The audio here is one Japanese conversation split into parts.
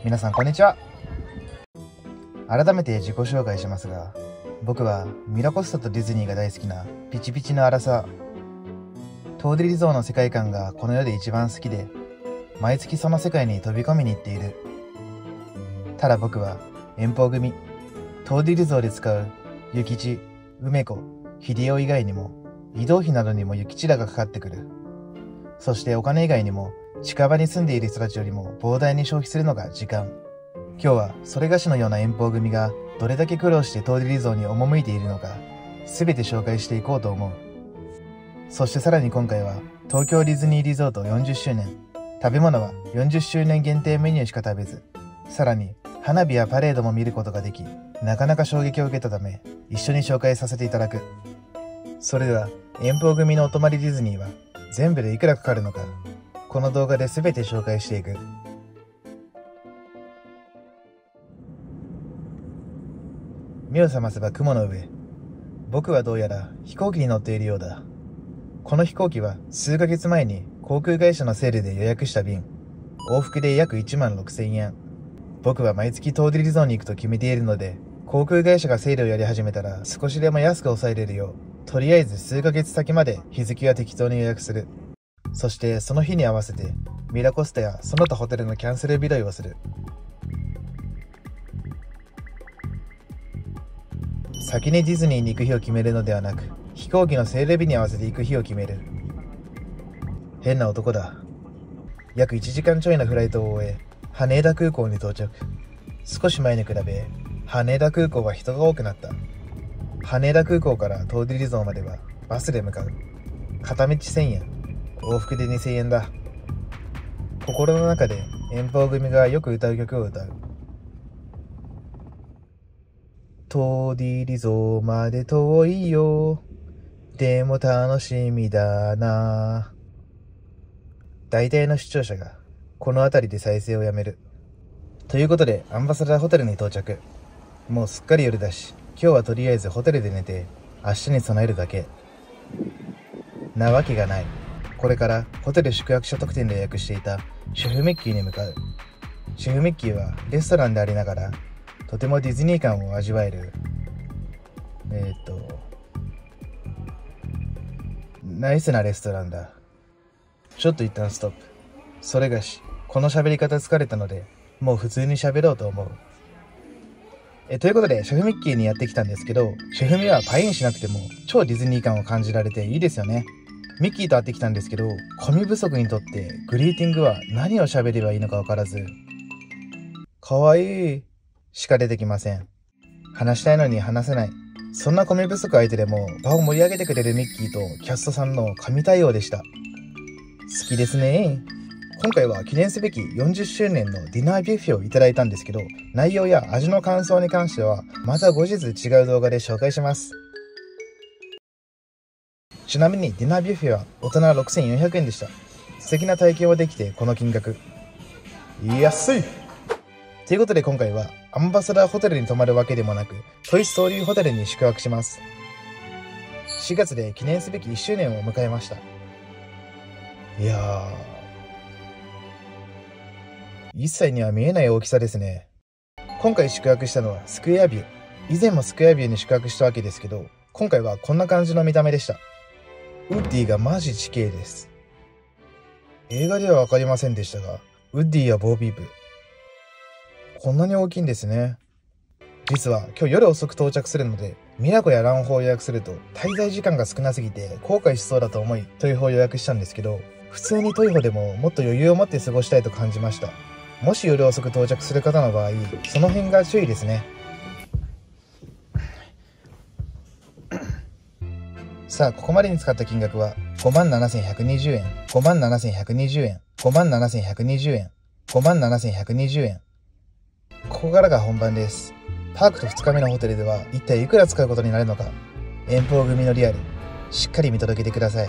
皆さんこんにちは。改めて自己紹介しますが、僕はミラコスタとディズニーが大好きなピチピチのアラサー。トーディリゾーの世界観がこの世で一番好きで、毎月その世界に飛び込みに行っている。ただ僕は遠方組。トーディリゾーで使う諭吉、梅子、秀夫以外にも移動費などにも諭吉らがかかってくる。そしてお金以外にも近場に住んでいる人たちよりも膨大に消費するのが時間。今日はそれがしのような遠方組がどれだけ苦労してトーディリゾーに赴いているのか、すべて紹介していこうと思う。そしてさらに今回は東京ディズニーリゾート40周年。食べ物は40周年限定メニューしか食べず、さらに花火やパレードも見ることができ、なかなか衝撃を受けたため、一緒に紹介させていただく。それでは遠方組のお泊まりディズニーは全部でいくらかかるのか、この動画で全て紹介していく。目を覚ませば雲の上。僕はどうやら飛行機に乗っているようだ。この飛行機は数ヶ月前に航空会社のセールで予約した便。往復で約16,000円。僕は毎月トーディリゾーに行くと決めているので、航空会社がセールをやり始めたら少しでも安く抑えれるよう、とりあえず数ヶ月先まで日付は適当に予約する。そしてその日に合わせてミラコスタやその他ホテルのキャンセル日取りをする。先にディズニーに行く日を決めるのではなく、飛行機のセール日に合わせて行く日を決める。変な男だ。約1時間ちょいのフライトを終え、羽田空港に到着。少し前に比べ羽田空港は人が多くなった。羽田空港からトーディリゾーまではバスで向かう。片道1000円、往復で2000円だ。心の中で遠方組がよく歌う曲を歌う。トーディリゾーまで遠いよ、でも楽しみだな。大体の視聴者がこの辺りで再生をやめる。ということでアンバサダーホテルに到着。もうすっかり夜だし、今日はとりあえずホテルで寝て明日に備えるだけなわけがない。これからホテル宿泊者特典で予約していたシェフミッキーに向かう。シェフミッキーはレストランでありながらとてもディズニー感を味わえるナイスなレストランだ。ちょっと一旦ストップ。それがし、この喋り方疲れたのでもう普通に喋ろうと思う。ということでシェフミッキーにやってきたんですけど、シェフミはパインしなくても超ディズニー感を感じられていいですよね。ミッキーと会ってきたんですけど、ゴミ不足にとってグリーティングは何を喋ればいいのか分からず、かわいいしか出てきません。話したいのに話せない。そんなゴミ不足相手でも場を盛り上げてくれるミッキーとキャストさんの神対応でした。好きですね。今回は記念すべき40周年のディナービュッフェをいただいたんですけど、内容や味の感想に関してはまた後日違う動画で紹介します。ちなみにディナービュッフェは大人6400円でした。素敵な体験はできてこの金額。安い。ということで今回はアンバサダーホテルに泊まるわけでもなく、トイストーリーホテルに宿泊します。4月で記念すべき1周年を迎えました。いやー、1歳には見えない大きさですね。今回宿泊したのはスクエアビュー。以前もスクエアビューに宿泊したわけですけど、今回はこんな感じの見た目でした。ウッディがマジ地形です。映画ではわかりませんでしたが、ウッディやボービープ、こんなに大きいんですね。実は今日夜遅く到着するので、ミラコやランホを予約すると滞在時間が少なすぎて後悔しそうだと思いトイホを予約したんですけど、普通にトイホでももっと余裕を持って過ごしたいと感じました。もし夜遅く到着する方の場合、その辺が注意ですね。さあ、ここまでに使った金額は57,120円、57,120円、57,120円、57,120円。ここからが本番です。パークと2日目のホテルでは一体いくら使うことになるのか、遠方組のリアル、しっかり見届けてください。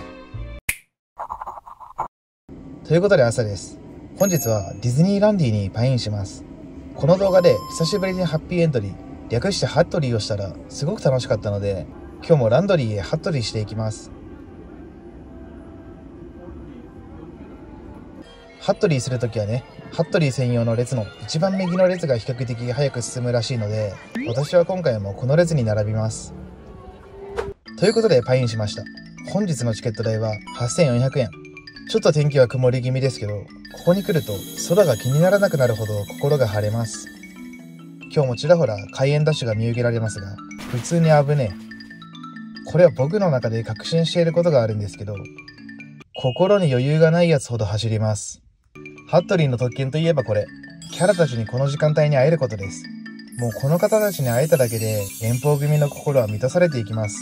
ということで朝です。本日はディズニーランディにパインします。この動画で久しぶりにハッピーエントリー、略してハットリーをしたらすごく楽しかったので、今日もランドリーへハットリーしていきます。ハットリーするときはね、 ハットリー専用の列の一番右の列が比較的早く進むらしいので、私は今回もこの列に並びます。ということでパインしました。本日のチケット代は8400円。ちょっと天気は曇り気味ですけど、ここに来ると空が気にならなくなるほど心が晴れます。今日もちらほら開園ダッシュが見受けられますが、普通に危ねえ。これは僕の中で確信していることがあるんですけど、心に余裕がないやつほど走ります。ハットリーの特権といえばこれ、キャラたちにこの時間帯に会えることです。もうこの方たちに会えただけで遠方組の心は満たされていきます。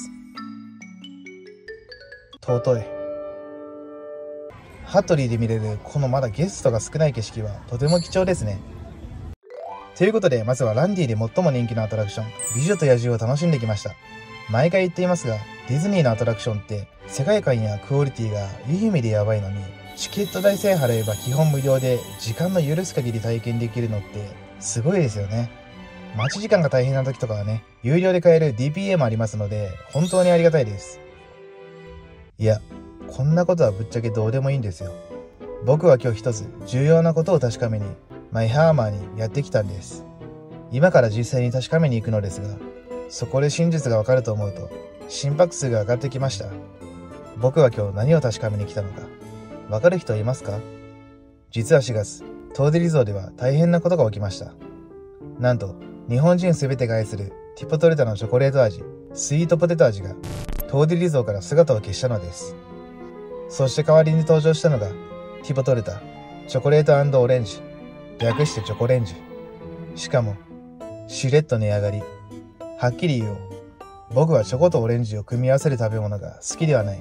尊い。ハットリーで見れるこのまだゲストが少ない景色はとても貴重ですね。ということで、まずはランディで最も人気のアトラクション、美女と野獣を楽しんできました。毎回言っていますが、ディズニーのアトラクションって世界観やクオリティがいい意味でやばいのに、チケット代さえ払えば基本無料で時間の許す限り体験できるのってすごいですよね。待ち時間が大変な時とかはね、有料で買える DPA もありますので、本当にありがたいです。いや、こんなことはぶっちゃけどうでもいいんですよ。僕は今日一つ重要なことを確かめにマイハーマーにやってきたんです。今から実際に確かめに行くのですが、そこで真実がわかると思うと心拍数が上がってきました。僕は今日何を確かめに来たのかわかる人いますか？実は4月、トーデリゾーでは大変なことが起きました。なんと日本人すべてが愛するティポトレタのチョコレート味、スイートポテト味がトーデリゾーから姿を消したのです。そして代わりに登場したのがティポトレタチョコレート&オレンジ、略してチョコレンジ。しかもしれっと値上がり。はっきり言おう、僕はチョコとオレンジを組み合わせる食べ物が好きではない。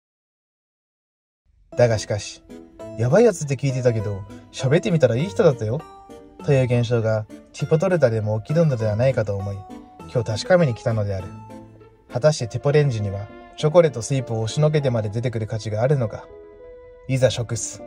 だがしかし、やばいやつって聞いてたけど喋ってみたらいい人だったよという現象がティポトレタでも起きるのではないかと思い、今日確かめに来たのである。果たしてティポレンジにはチョコレートスイープを押しのけてまで出てくる価値があるのか。いざ食す。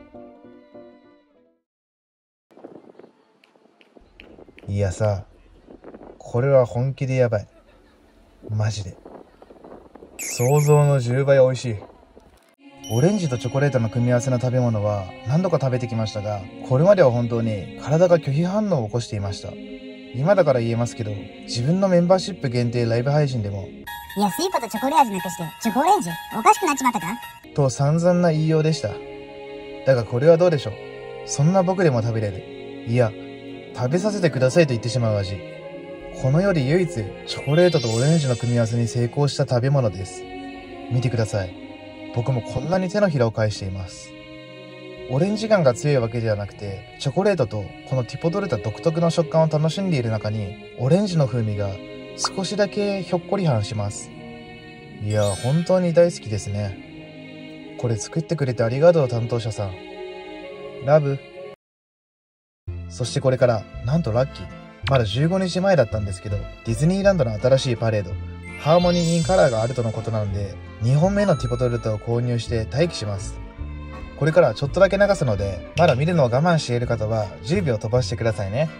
いやさ、これは本気でやばい。マジで想像の10倍美味しい。オレンジとチョコレートの組み合わせの食べ物は何度か食べてきましたが、これまでは本当に体が拒否反応を起こしていました。今だから言えますけど、自分のメンバーシップ限定ライブ配信でも、 いや、スイカとチョコレ味なくしてチョコオレンジおかしくなっちまったかと散々な言いようでした。だがこれはどうでしょう。そんな僕でも食べれる、いや食べさせてくださいと言ってしまう味。この世で唯一チョコレートとオレンジの組み合わせに成功した食べ物です。見てください。僕もこんなに手のひらを返しています。オレンジ感が強いわけではなくて、チョコレートとこのティポトレタ独特の食感を楽しんでいる中に、オレンジの風味が少しだけひょっこりはんします。いや、本当に大好きですね。これ作ってくれてありがとう、担当者さん。ラブ。そしてこれからなんとラッキー、まだ15日前だったんですけど、ディズニーランドの新しいパレード、ハーモニー・イン・カラーがあるとのことなので、2本目のティポトレタを購入して待機します。これからちょっとだけ流すので、まだ見るのを我慢している方は10秒飛ばしてくださいね。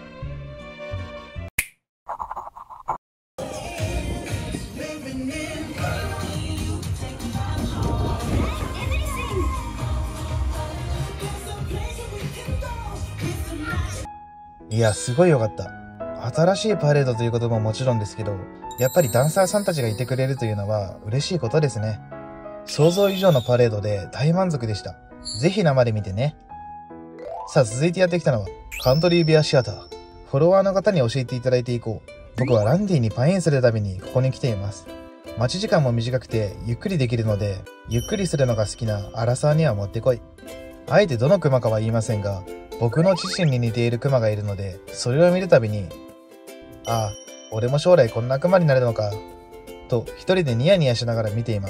いや、すごい良かった。新しいパレードということももちろんですけど、やっぱりダンサーさんたちがいてくれるというのは嬉しいことですね。想像以上のパレードで大満足でした。ぜひ生で見てね。さあ、続いてやってきたのはカントリーベアシアター。フォロワーの方に教えていただいていこう。僕はランディにパインするためにここに来ています。待ち時間も短くてゆっくりできるので、ゆっくりするのが好きなアラサーにはもってこい。あえてどのクマかは言いませんが、僕の自身に似ているクマがいるので、それを見るたびに、ああ、俺も将来こんなクマになるのかと一人でニヤニヤしながら見ています。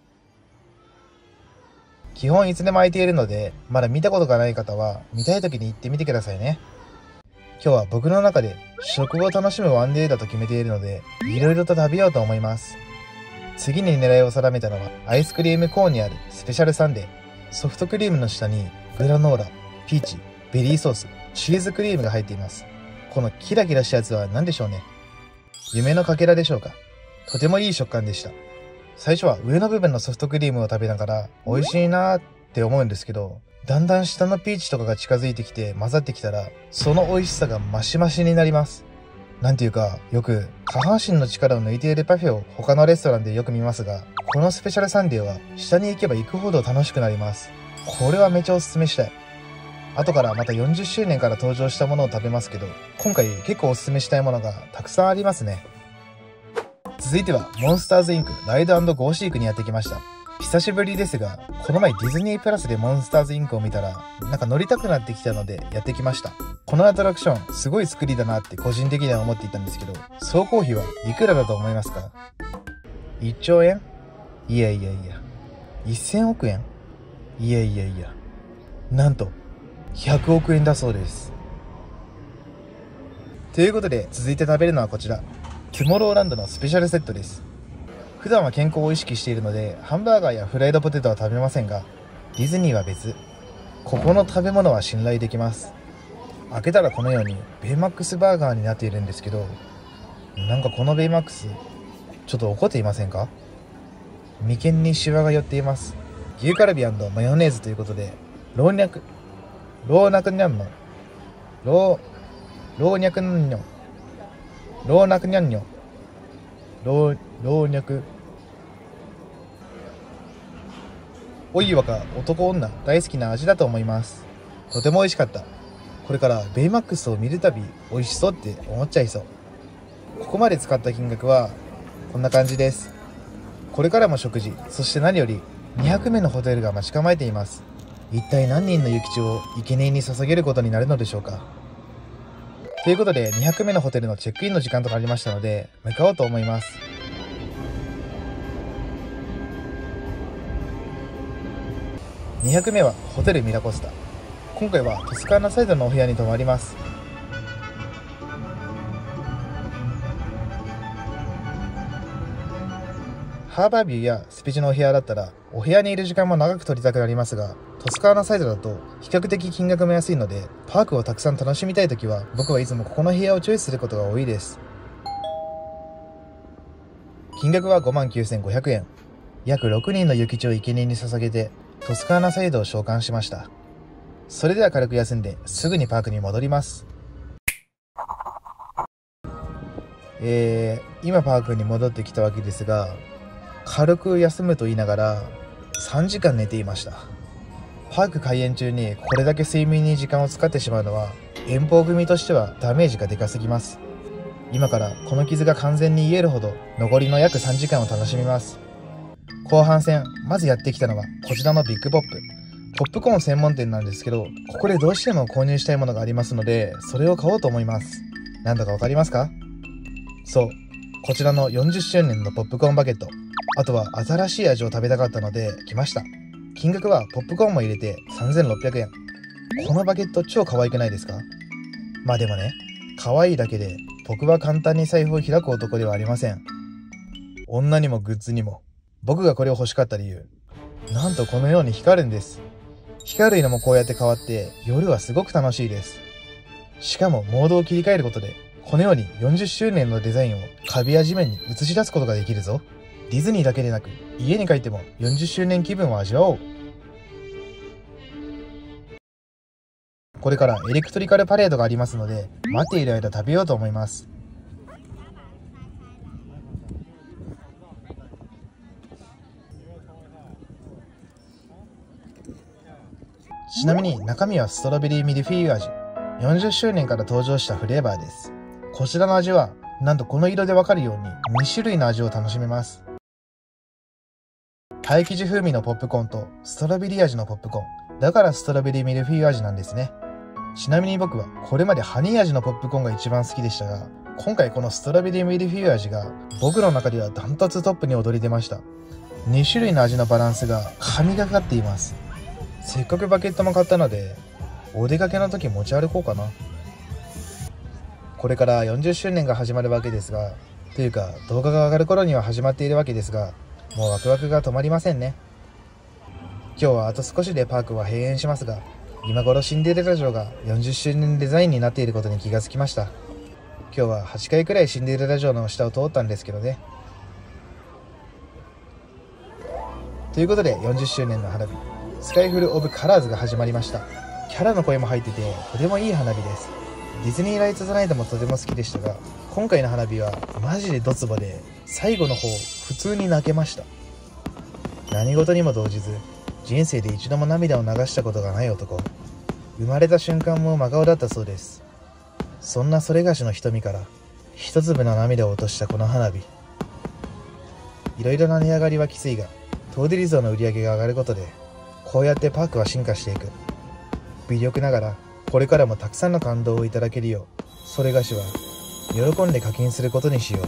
基本いつでも空いているので、まだ見たことがない方は見たい時に行ってみてくださいね。今日は僕の中で食を楽しむワンデーだと決めているので、いろいろと食べようと思います。次に狙いを定めたのはアイスクリームコーンにあるスペシャルサンデー。ソフトクリームの下にグラノーラ、ピーチ、ベリーソース、チーズクリームが入っています。このキラキラしたやつは何でしょうね。夢のかけらでしょうか。とてもいい食感でした。最初は上の部分のソフトクリームを食べながら美味しいなーって思うんですけど、 だんだん下のピーチとかが近づいてきて混ざってきたら、その美味しさがマシマシになります。なんていうか、よく下半身の力を抜いているパフェを他のレストランでよく見ますが、このスペシャルサンデーは下に行けば行くほど楽しくなります。これはめちゃおすすめしたい。後からまた40周年から登場したものを食べますけど、今回結構おすすめしたいものがたくさんありますね。続いてはモンスターズインクライド&ゴーシークにやってきました。久しぶりですが、この前ディズニープラスでモンスターズインクを見たら、なんか乗りたくなってきたのでやってきました。このアトラクション、すごい作りだなって個人的には思っていたんですけど、総工費はいくらだと思いますか？ 1 兆円？いやいやいや。1000億円？いやいやいや。なんと、100億円だそうです。ということで、続いて食べるのはこちら。トゥモローランドのスペシャルセットです。普段は健康を意識しているので、ハンバーガーやフライドポテトは食べませんが、ディズニーは別。ここの食べ物は信頼できます。開けたらこのようにベイマックスバーガーになっているんですけど、なんかこのベイマックス、ちょっと怒っていませんか？眉間にシワが寄っています。牛カルビ&マヨネーズということで、老若にゃんの、老若にゃんの、老若にゃんの、老若、おいわか男女大好きな味だと思います。とても美味しかった。これからベイマックスを見るたび美味しそうって思っちゃいそう。ここまで使った金額はこんな感じです。これからも食事、そして何より200名のホテルが待ち構えています。一体何人の諭吉を生贄に捧げることになるのでしょうか。ということで200名のホテルのチェックインの時間となりましたので、向かおうと思います。200名はホテルミラコスタ。今回はトスカーナサイドのお部屋に泊まります。ハーバービューやスペチのお部屋だったらお部屋にいる時間も長く取りたくなりますが、トスカーナサイドだと比較的金額も安いので、パークをたくさん楽しみたいときは僕はいつもここの部屋をチョイスすることが多いです。金額は 59,500 円。約6人の諭吉を生贄に捧げてトスカーナサイドを召喚しました。それでは軽く休んですぐにパークに戻ります。今パークに戻ってきたわけですが、軽く休むと言いながら3時間寝ていました。パーク開園中にこれだけ睡眠に時間を使ってしまうのは遠方組としてはダメージがでかすぎます。今からこの傷が完全に癒えるほど残りの約3時間を楽しみます。後半戦、まずやってきたのはこちらのビッグポップ。ポップコーン専門店なんですけど、ここでどうしても購入したいものがありますので、それを買おうと思います。なんだかわかりますか？そう、こちらの40周年のポップコーンバケット。あとは新しい味を食べたかったので来ました。金額はポップコーンも入れて3600円。このバケット超可愛くないですか？まあでもね、可愛いだけで僕は簡単に財布を開く男ではありません。女にもグッズにも。僕がこれを欲しかった理由、なんとこのように光るんです。光るのもこうやって変わって夜はすごく楽しいです。しかもモードを切り替えることでこのように40周年のデザインを壁や地面に映し出すことができるぞ。ディズニーだけでなく家に帰っても40周年気分を味わおう。これからエレクトリカルパレードがありますので、待っている間食べようと思います。ちなみに中身はストロベリーミルフィーユ味。40周年から登場したフレーバーです。こちらの味はなんとこの色でわかるように2種類の味を楽しめます。パイ生地風味のポップコーンとストロベリー味のポップコーン。だからストロベリーミルフィーユ味なんですね。ちなみに僕はこれまでハニー味のポップコーンが一番好きでしたが、今回このストロベリーミルフィーユ味が僕の中ではダントツトップに躍り出ました。2種類の味のバランスが神がかっています。せっかくバケットも買ったので、お出かけの時持ち歩こうかな。これから40周年が始まるわけですが、というか動画が上がる頃には始まっているわけですが、もうワクワクが止まりませんね。今日はあと少しでパークは閉園しますが、今頃シンデレラ城が40周年デザインになっていることに気がつきました。今日は8回くらいシンデレラ城の下を通ったんですけどね。ということで40周年の花火、 スカイフル・オブ・カラーズが始まりました。キャラの声も入っててとてもいい花火です。ディズニーライト・ザ・ナイトもとても好きでしたが、今回の花火はマジでドツボで、最後の方普通に泣けました。何事にも動じず、人生で一度も涙を流したことがない男。生まれた瞬間も真顔だったそうです。そんなそれがしの瞳から一粒の涙を落としたこの花火。いろいろな値上がりはきついが、トーディリゾーの売り上げが上がることで、こうやってパークは進化していく。微力ながらこれからもたくさんの感動をいただけるよう、それがしは喜んで課金することにしよ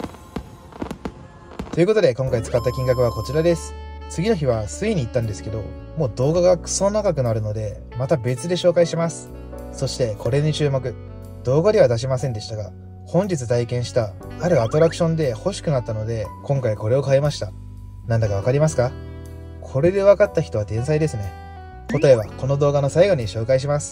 う。ということで今回使った金額はこちらです。次の日はスイに行ったんですけど、もう動画がクソ長くなるのでまた別で紹介します。そしてこれに注目。動画では出しませんでしたが、本日体験したあるアトラクションで欲しくなったので、今回これを買いました。なんだかわかりますか？これで分かった人は天才ですね。答えはこの動画の最後に紹介します。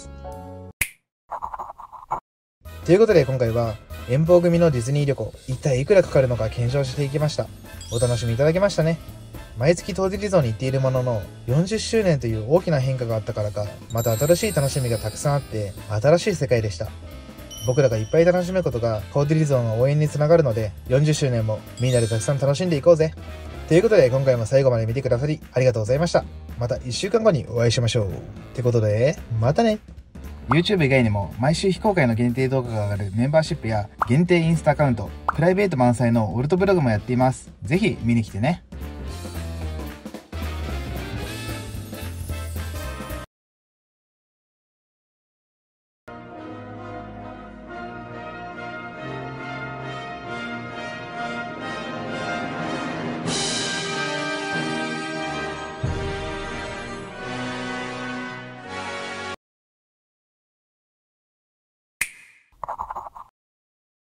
ということで今回は遠方組のディズニー旅行、一体いくらかかるのか検証していきました。お楽しみいただけましたね。毎月トーディリゾーに行っているものの、40周年という大きな変化があったからか、また新しい楽しみがたくさんあって新しい世界でした。僕らがいっぱい楽しむことがトーディリゾーの応援につながるので、40周年もみんなでたくさん楽しんでいこうぜ。ということで今回も最後まで見てくださりありがとうございました。また1週間後にお会いしましょう。ってことで、またね。YouTube 以外にも毎週非公開の限定動画が上がるメンバーシップや限定インスタアカウント、プライベート満載のオルトブログもやっています。ぜひ見に来てね。